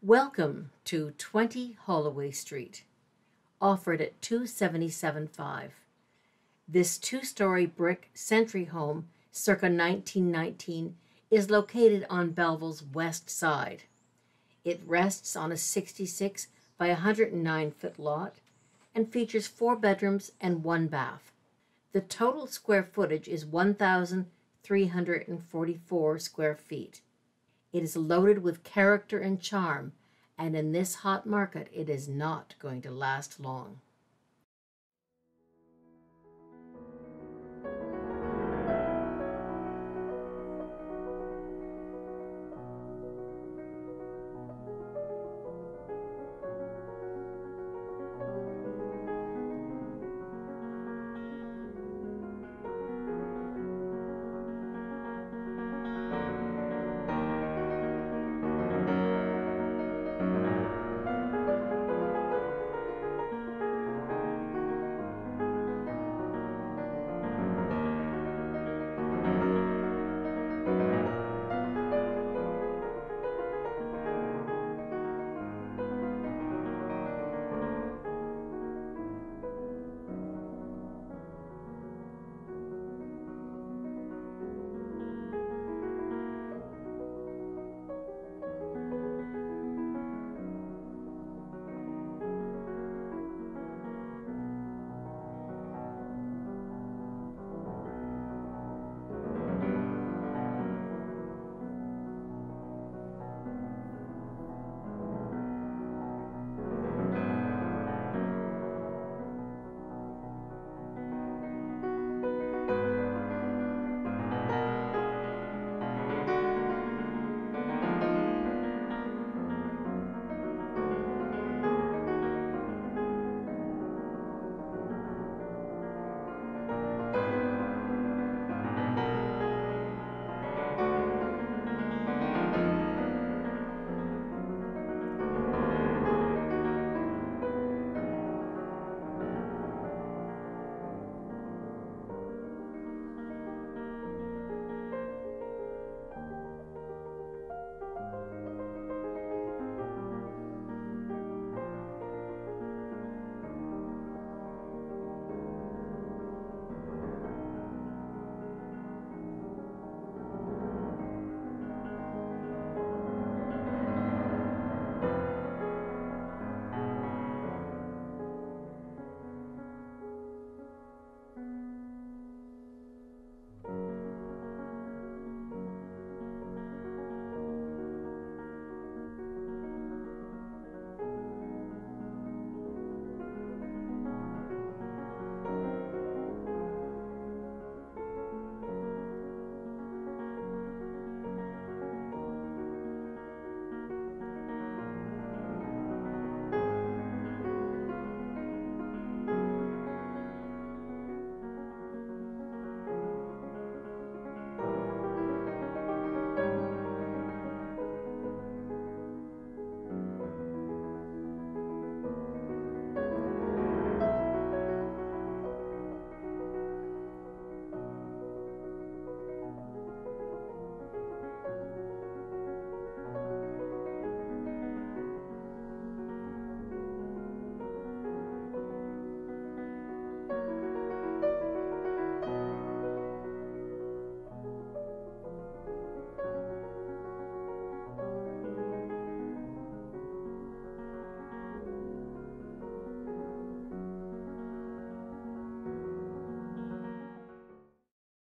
Welcome to 20 Holloway Street, offered at $277.5. This two-story brick century home, circa 1919, is located on Belleville's west side. It rests on a 66 by 109-foot lot and features 4 bedrooms and 1 bath. The total square footage is 1,344 square feet. It is loaded with character and charm, and in this hot market, it is not going to last long.